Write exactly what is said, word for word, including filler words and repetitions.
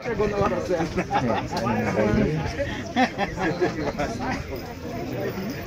Segundo oras yan. Yes, ano na ba yun?